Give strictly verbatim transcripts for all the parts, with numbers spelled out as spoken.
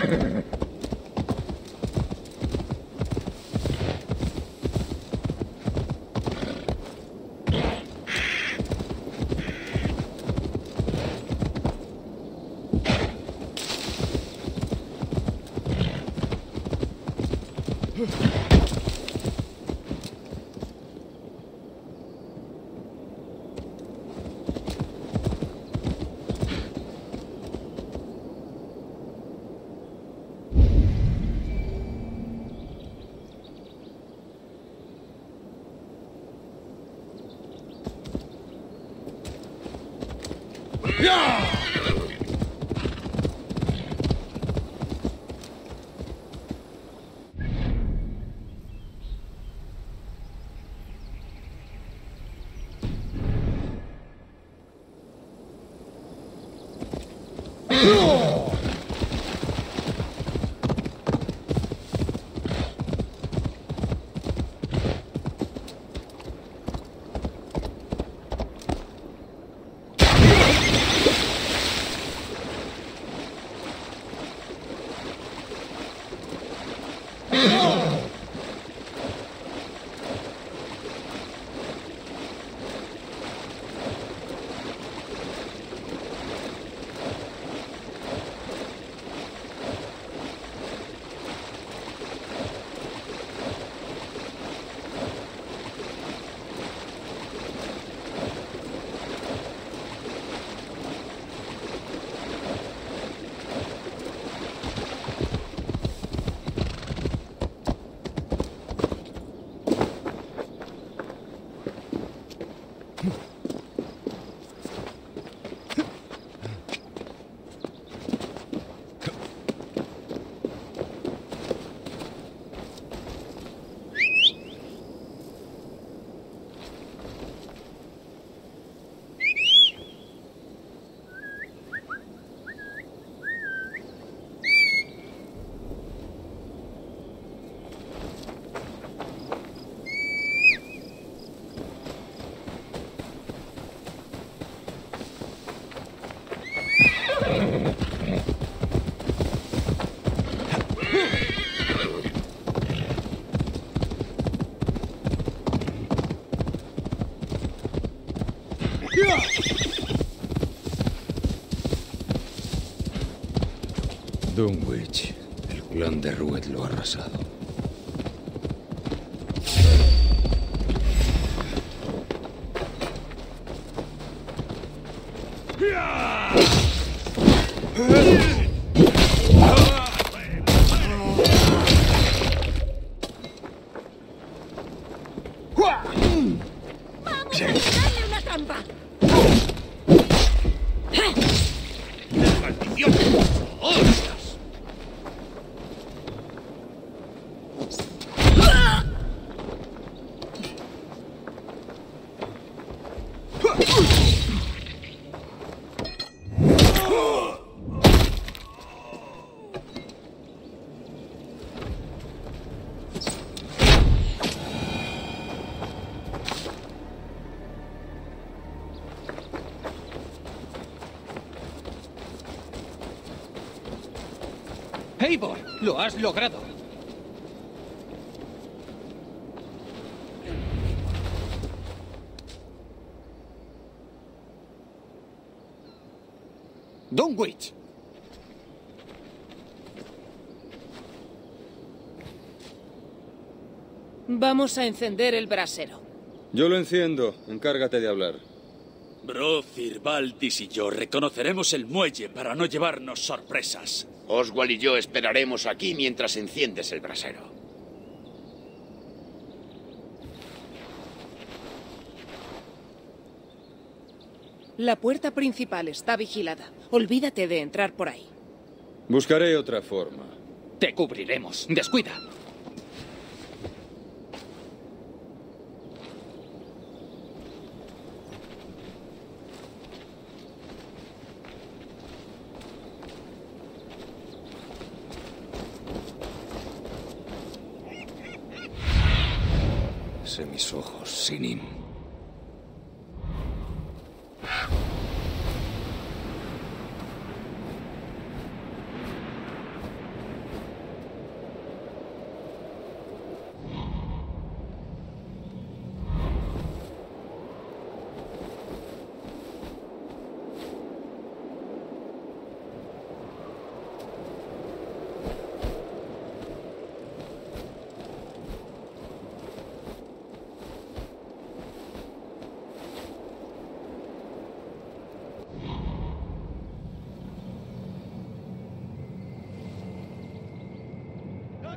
Dunwich. El clan de Rued lo ha arrasado. ¡Vamos a darle una trampa! ¡Maldición! ¡Hostias! Eivor, lo has logrado. Dunwich. Vamos a encender el brasero. Yo lo enciendo. Encárgate de hablar. Brofir, Valdis y yo reconoceremos el muelle para no llevarnos sorpresas. Oswald y yo esperaremos aquí mientras enciendes el brasero. La puerta principal está vigilada. Olvídate de entrar por ahí. Buscaré otra forma. Te cubriremos. Descuida. Sé mis ojos, Sinim.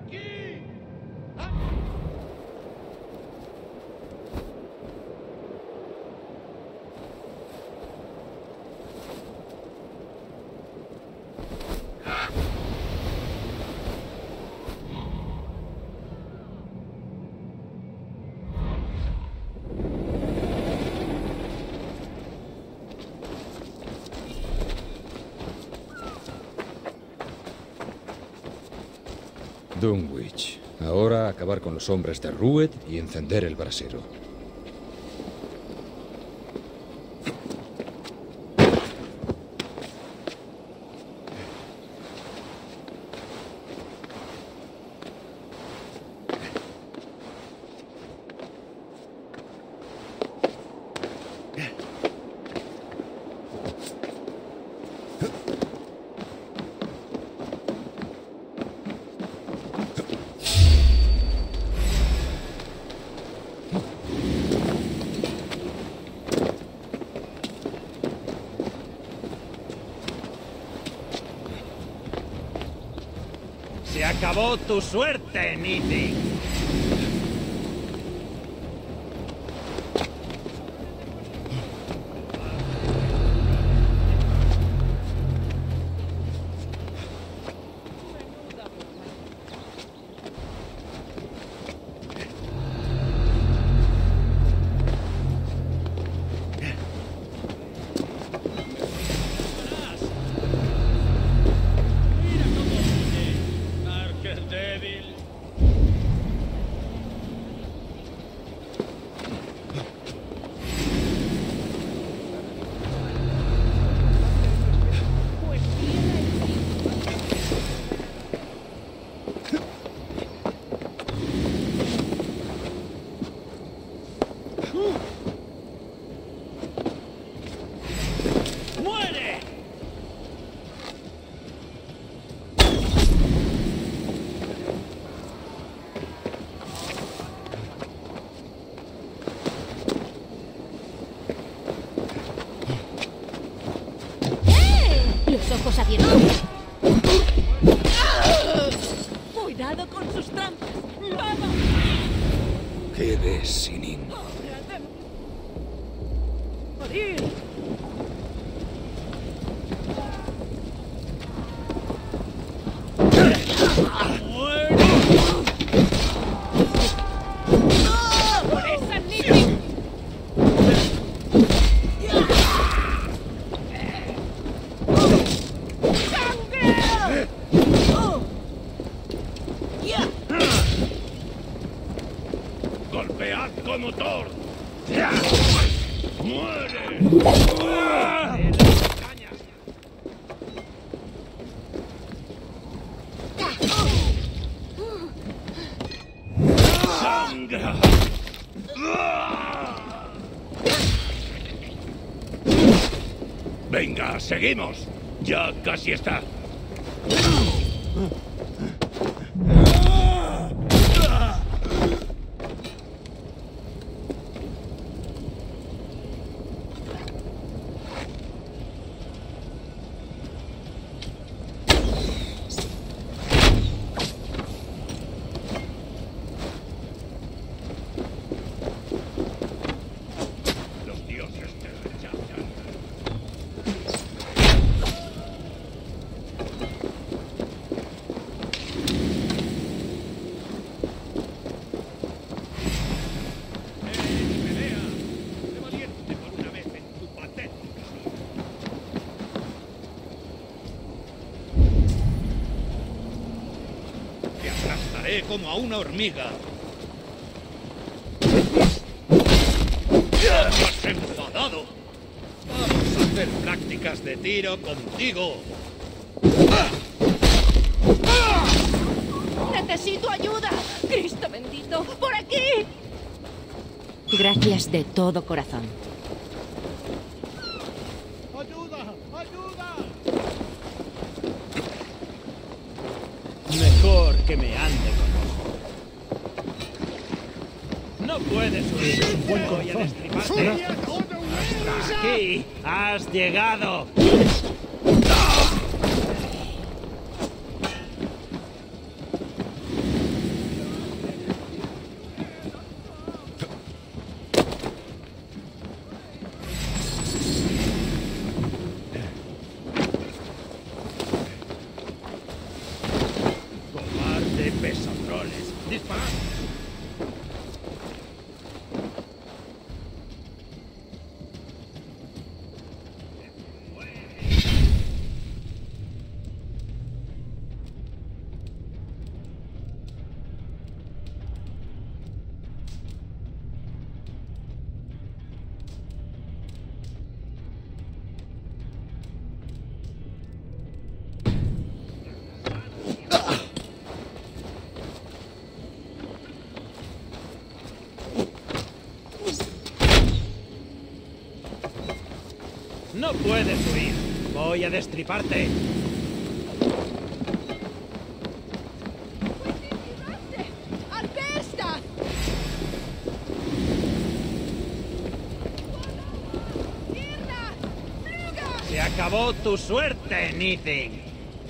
Dunwich. Ahora acabar con los hombres de Rued y encender el brasero. Se acabó tu suerte, Nitti. Ojos abiertos. Cuidado con sus trampas. ¡Vamos! ¿Qué ves, Sinin? ¡Morir! ¡Por esa Nitti! ¡Golpead como Thor! ¡Muere! ¡Sangra! Venga, seguimos. Ya casi está. Como a una hormiga. ¡Estás enfadado! Vamos a hacer prácticas de tiro contigo. ¡Necesito ayuda! ¡Cristo bendito! ¡Por aquí! Gracias de todo corazón. ¡Ayuda! ¡Ayuda! Mejor que me ande con ojo. No puedes huir. Voy a destriparte. Hasta aquí has llegado. No puedes huir. Voy a destriparte. Se acabó tu suerte, Nithing.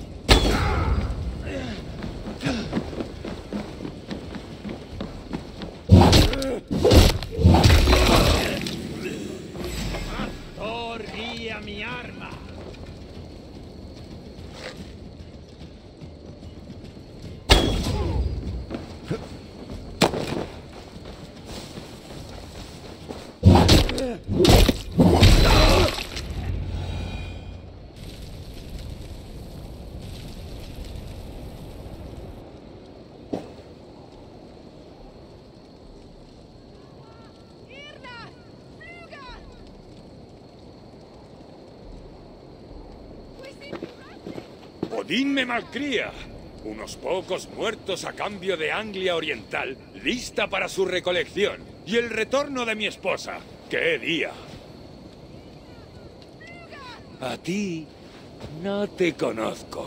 Thor guía mi arma. Odín me malcría. Unos pocos muertos a cambio de Anglia Oriental, lista para su recolección. Y el retorno de mi esposa. ¡Qué día! A ti no te conozco.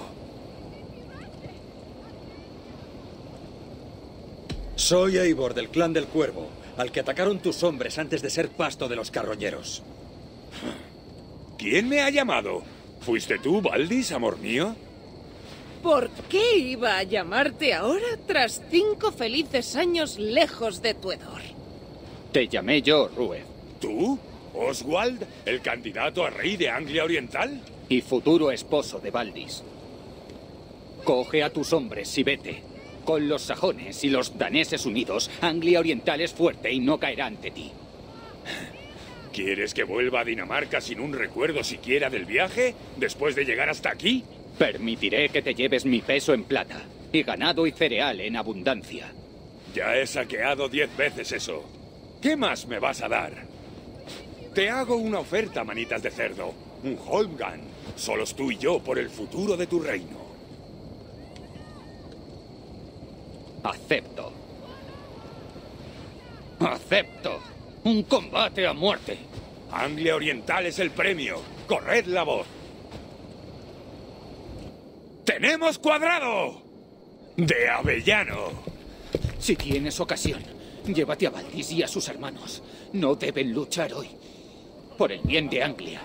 Soy Eivor del clan del Cuervo, al que atacaron tus hombres antes de ser pasto de los carroñeros. ¿Quién me ha llamado? ¿Fuiste tú, Valdis, amor mío? ¿Por qué iba a llamarte ahora tras cinco felices años lejos de tu hedor? Te llamé yo, Rued. ¿Tú? ¿Oswald, el candidato a rey de Anglia Oriental? Y futuro esposo de Valdis. Coge a tus hombres y vete. Con los sajones y los daneses unidos, Anglia Oriental es fuerte y no caerá ante ti. ¿Quieres que vuelva a Dinamarca sin un recuerdo siquiera del viaje, después de llegar hasta aquí? Permitiré que te lleves mi peso en plata, y ganado y cereal en abundancia. Ya he saqueado diez veces eso. ¿Qué más me vas a dar? Te hago una oferta, manitas de cerdo. Un Holmgang. Solos tú y yo por el futuro de tu reino. Acepto. Acepto. Un combate a muerte. Anglia Oriental es el premio. Corred la voz. ¡Tenemos cuadrado! ¡De Avellano! Si tienes ocasión, llévate a Valdis y a sus hermanos. No deben luchar hoy. Por el bien de Anglia.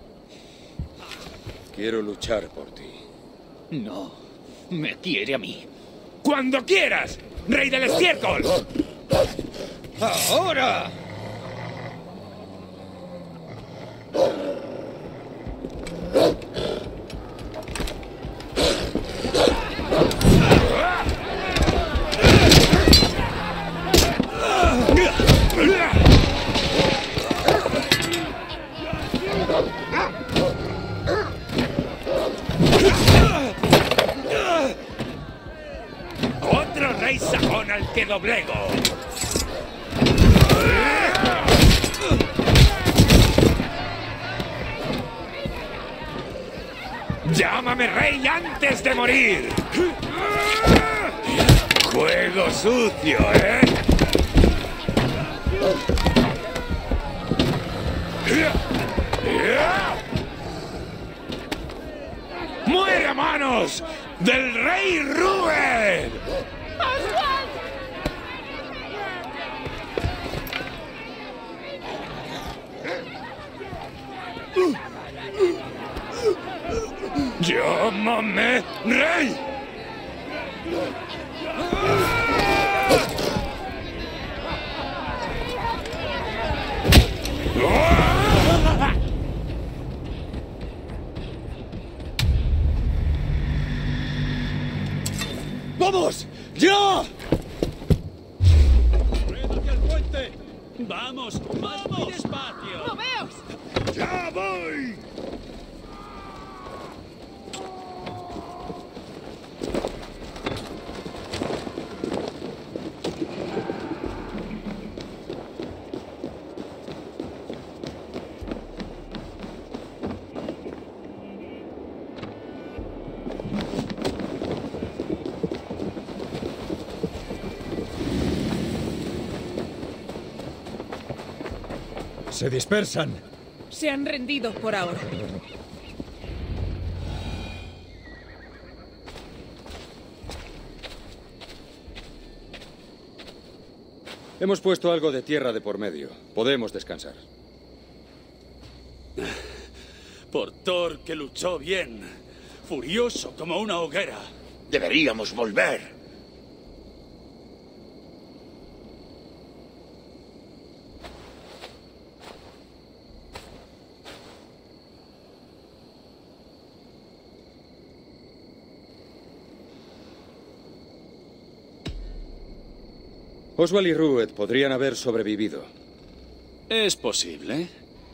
Quiero luchar por ti. No. Me quiere a mí. ¡Cuando quieras! ¡Rey del estiércol! ¡Ahora! ¡Otro rey sajón al que doblego! ¡Llámame rey antes de morir! ¡Juego sucio, eh! ¡Muere a manos del rey Rued! ¡Llámame rey! ¡Vamos! ¡Ya! ¡Corred hacia el puente! ¡Vamos! ¡Vamos! ¡Despacio! ¡Moveos! ¡Ya voy! Se dispersan. se han rendido por ahora. Hemos puesto algo de tierra de por medio. Podemos descansar. Por Thor, que luchó bien. Furioso como una hoguera. Deberíamos volver. Oswald y Rued podrían haber sobrevivido. Es posible.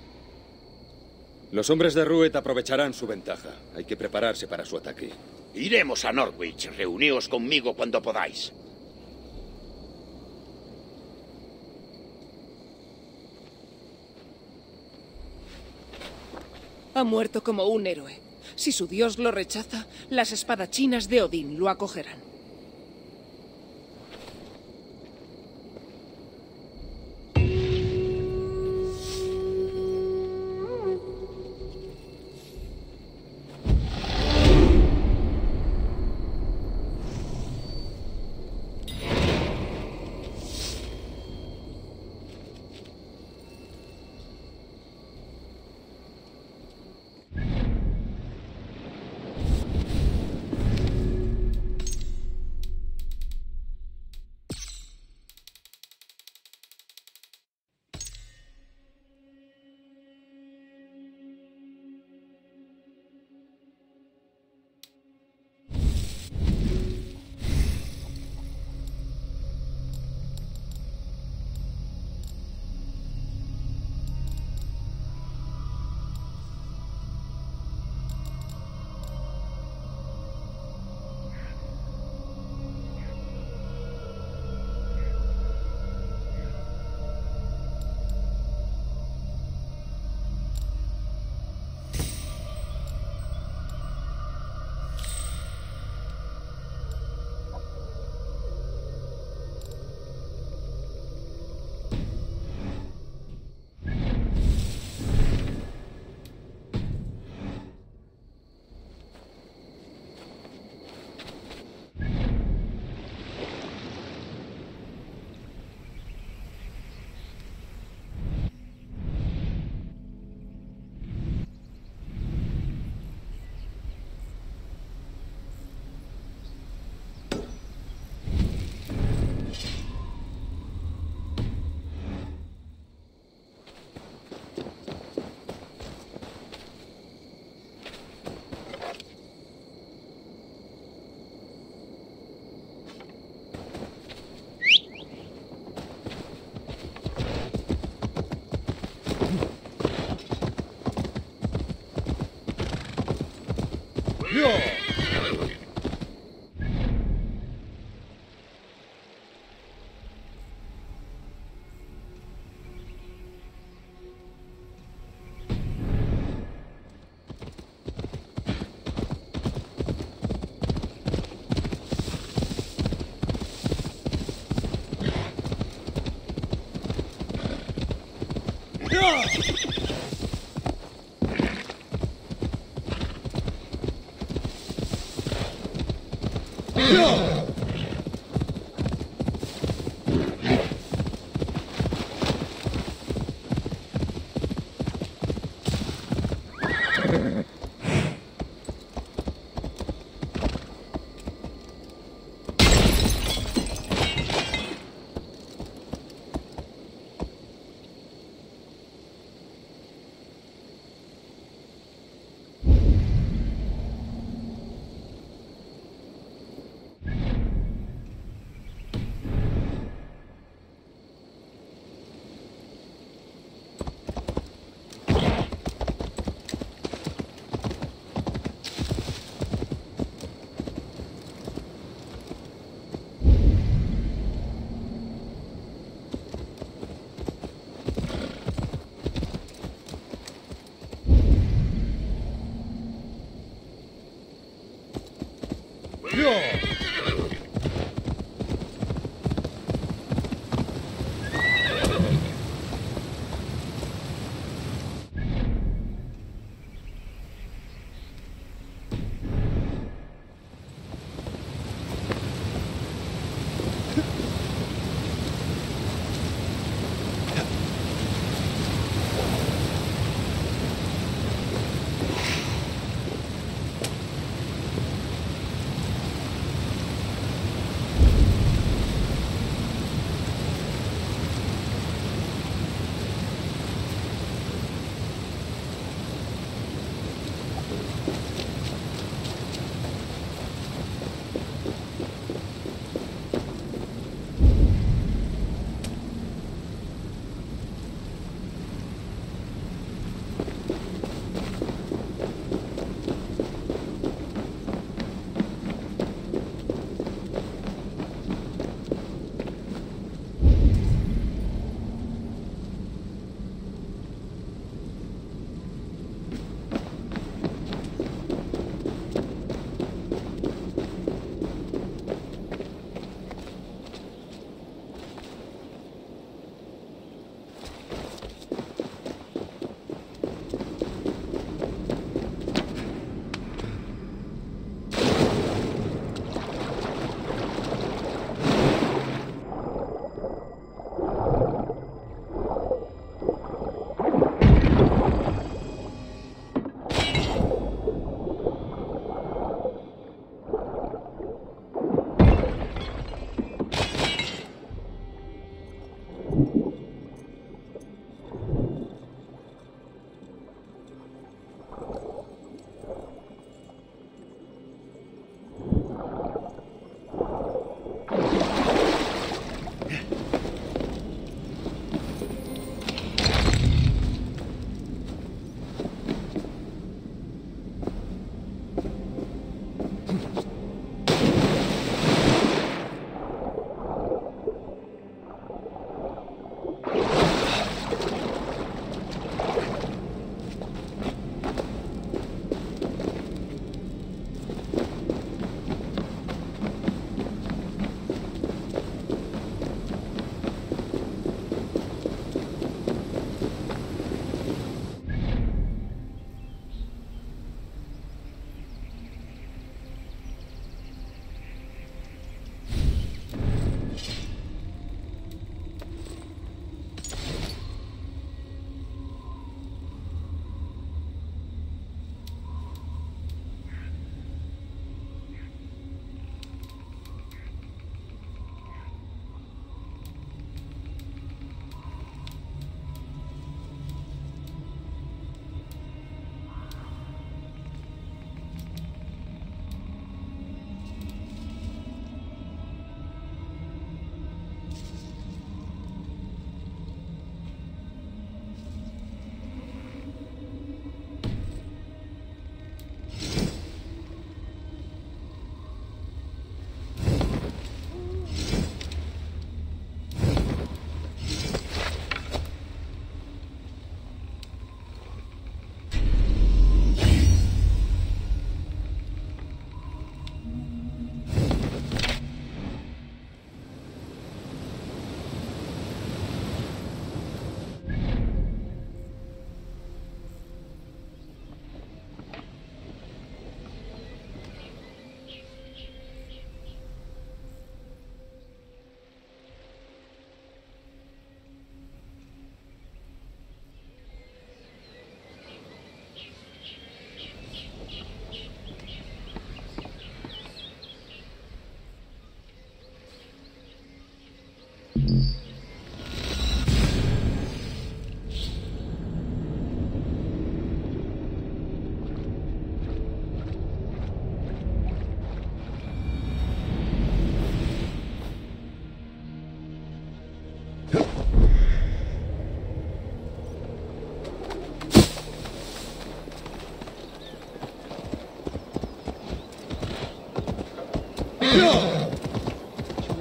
Los hombres de Rued aprovecharán su ventaja. Hay que prepararse para su ataque. Iremos a Norwich. Reuníos conmigo cuando podáis. Ha muerto como un héroe. Si su dios lo rechaza, las espadachinas de Odín lo acogerán.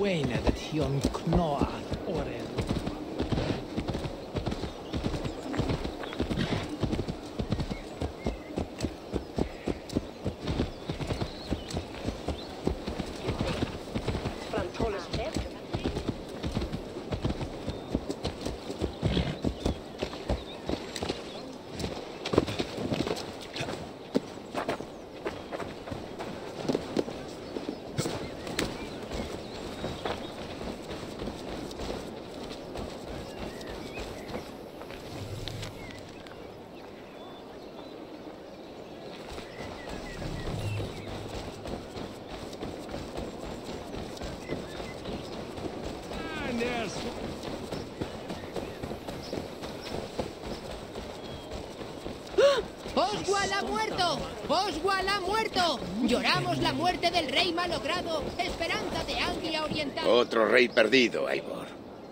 Duena de Tion Knoa Orel. ¡Oswald ha muerto! ¡Oswald ha muerto! Lloramos la muerte del rey malogrado, esperanza de Anglia Oriental. Otro rey perdido, Eivor.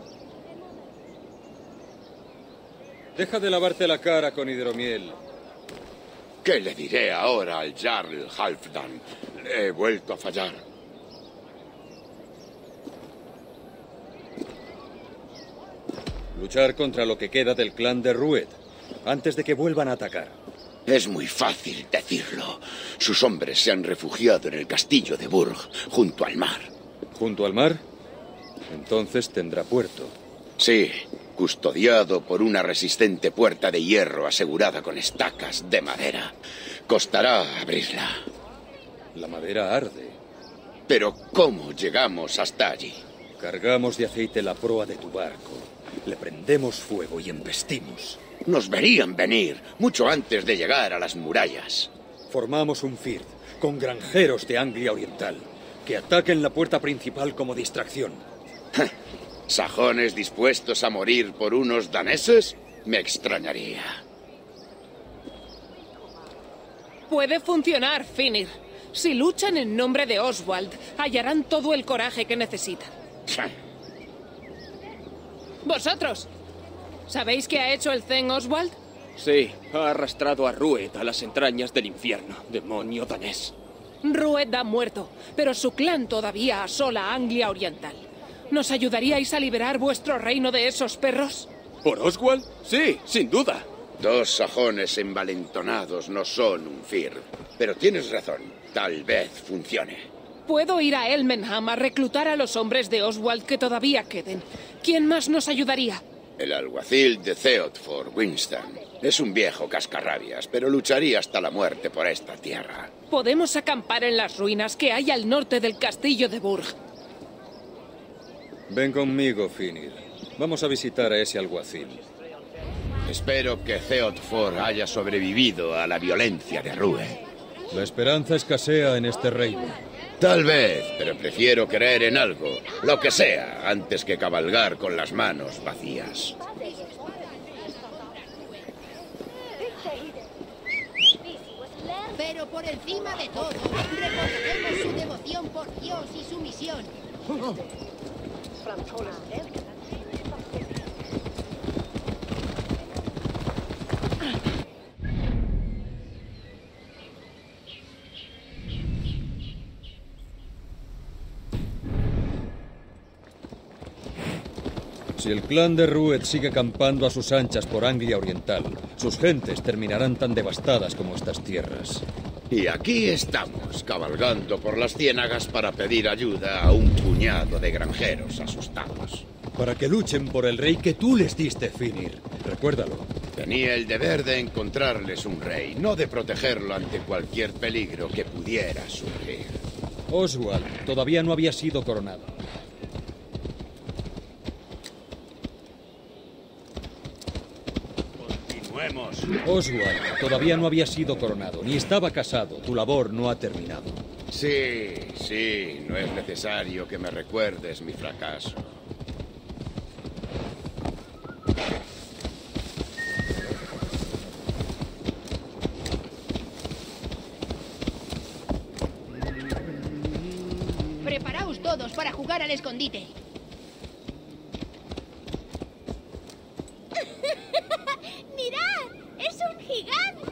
Deja de lavarte la cara con hidromiel. ¿Qué le diré ahora al Jarl Halfdan? Le he vuelto a fallar. Luchar contra lo que queda del clan de Rued, antes de que vuelvan a atacar. Es muy fácil decirlo. Sus hombres se han refugiado en el castillo de Burg, junto al mar. ¿Junto al mar? Entonces tendrá puerto. Sí, custodiado por una resistente puerta de hierro asegurada con estacas de madera. Costará abrirla. La madera arde. Pero ¿cómo llegamos hasta allí? Cargamos de aceite la proa de tu barco. Le prendemos fuego y embestimos. Nos verían venir mucho antes de llegar a las murallas. Formamos un Firth con granjeros de Anglia Oriental que ataquen la puerta principal como distracción. ¿Sajones dispuestos a morir por unos daneses? Me extrañaría. Puede funcionar, Finir. Si luchan en nombre de Oswald, hallarán todo el coraje que necesitan. ¡Vosotros! ¿Sabéis qué ha hecho el Zen Oswald? Sí, ha arrastrado a Rued a las entrañas del infierno, demonio danés. Rued ha muerto, pero su clan todavía asola Anglia Oriental. ¿Nos ayudaríais a liberar vuestro reino de esos perros? ¿Por Oswald? Sí, sin duda. Dos sajones envalentonados no son un Firth. Pero tienes razón, tal vez funcione. Puedo ir a Elmenham a reclutar a los hombres de Oswald que todavía queden. ¿Quién más nos ayudaría? El alguacil de Theodford, Winston. Es un viejo cascarrabias, pero lucharía hasta la muerte por esta tierra. Podemos acampar en las ruinas que hay al norte del castillo de Burg. Ven conmigo, Finir. Vamos a visitar a ese alguacil. Espero que Theodford haya sobrevivido a la violencia de Rued. La esperanza escasea en este reino. Tal vez, pero prefiero creer en algo, lo que sea, antes que cabalgar con las manos vacías. Pero por encima de todo, reconocemos su devoción por Dios y su misión. Si el clan de Rued sigue campando a sus anchas por Anglia Oriental, sus gentes terminarán tan devastadas como estas tierras. Y aquí estamos, cabalgando por las ciénagas para pedir ayuda a un puñado de granjeros asustados. Para que luchen por el rey que tú les diste, Finir. Recuérdalo. Tenía el deber de encontrarles un rey, no de protegerlo ante cualquier peligro que pudiera surgir. Oswald todavía no había sido coronado. Oswald todavía no había sido coronado, ni estaba casado. Tu labor no ha terminado. Sí, sí, no es necesario que me recuerdes mi fracaso. Preparaos todos para jugar al escondite.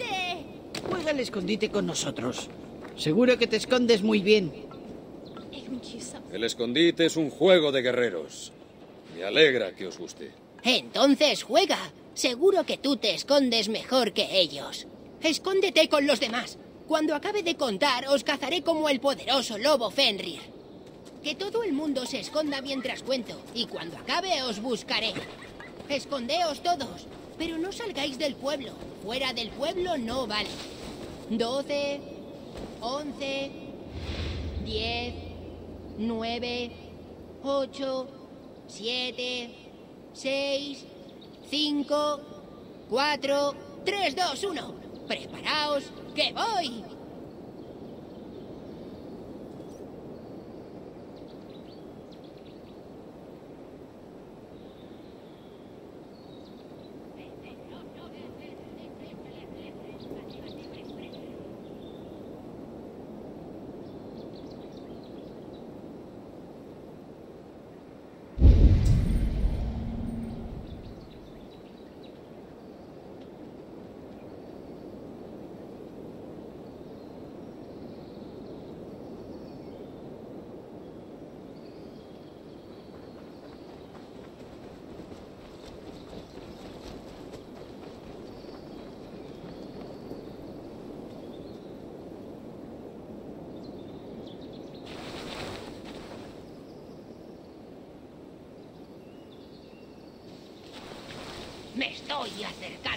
Juega al escondite con nosotros. Seguro que te escondes muy bien. El escondite es un juego de guerreros. Me alegra que os guste. Entonces juega. Seguro que tú te escondes mejor que ellos. Escóndete con los demás. Cuando acabe de contar, os cazaré como el poderoso lobo Fenrir. Que todo el mundo se esconda mientras cuento, y cuando acabe os buscaré. Escondeos todos, pero no salgáis del pueblo. Fuera del pueblo no vale. Doce, once, diez, nueve, ocho, siete, seis, cinco, cuatro, tres, dos, uno. Preparaos, que voy. Me estoy acercando.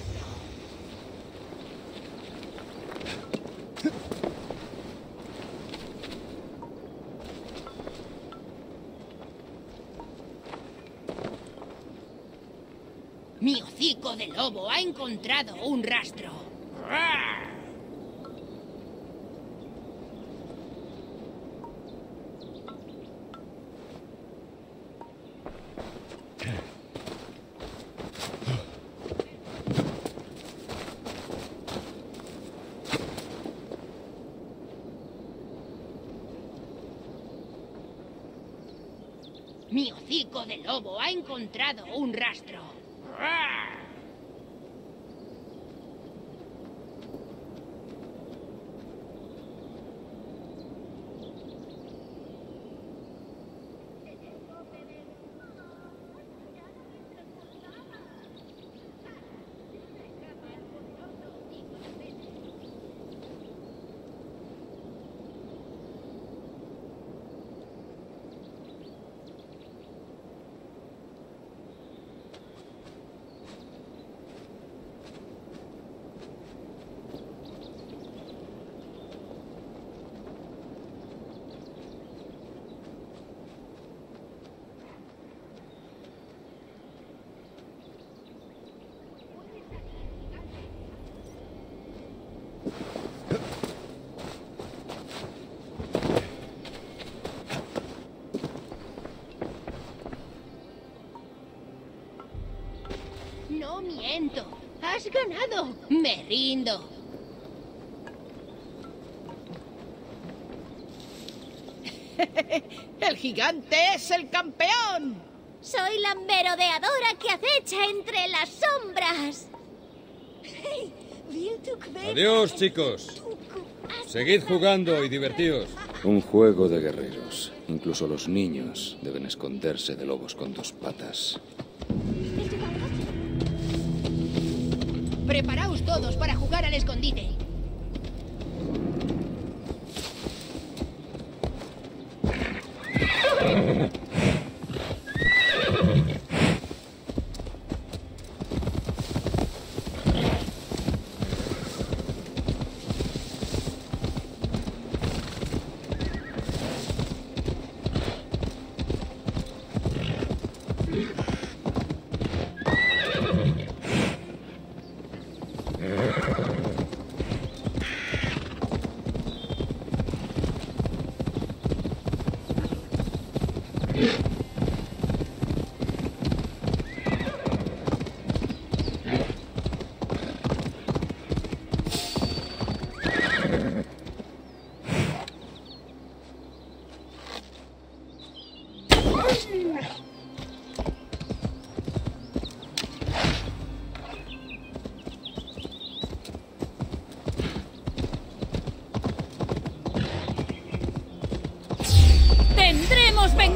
Mi hocico de lobo ha encontrado un rastro. Mi hocico de lobo ha encontrado un rastro. No miento. Has ganado. Me rindo. ¡El gigante es el campeón! Soy la merodeadora que acecha entre las sombras. Adiós, chicos. Seguid jugando y divertíos. Un juego de guerreros. Incluso los niños deben esconderse de lobos con dos patas. Preparaos todos para jugar al escondite.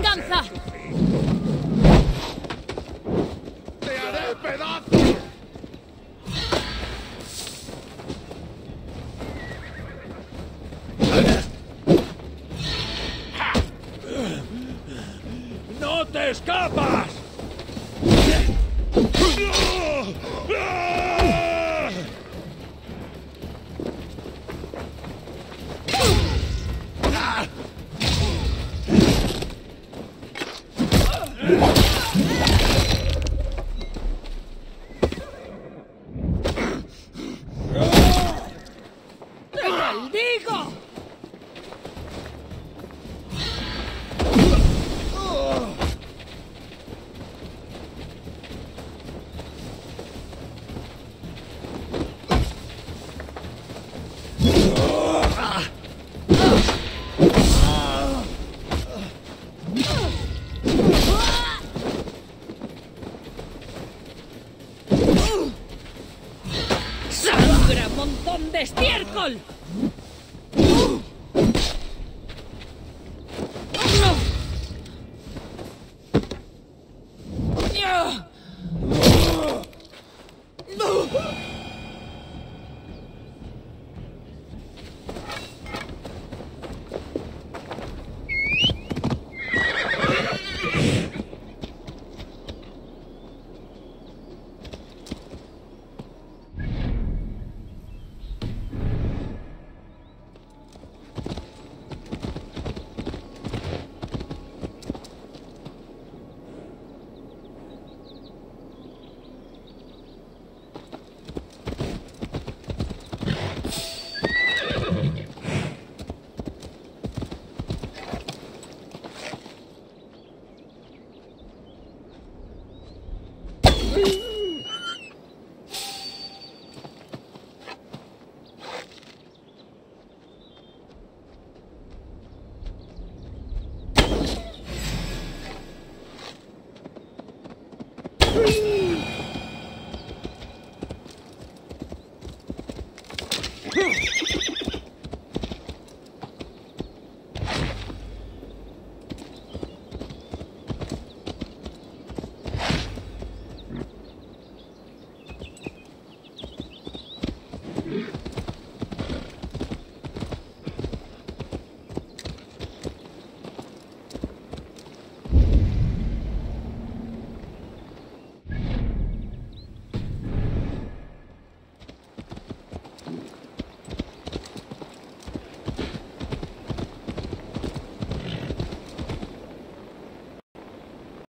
lanza! ¡Te haré pedazos! ¡No te escapas!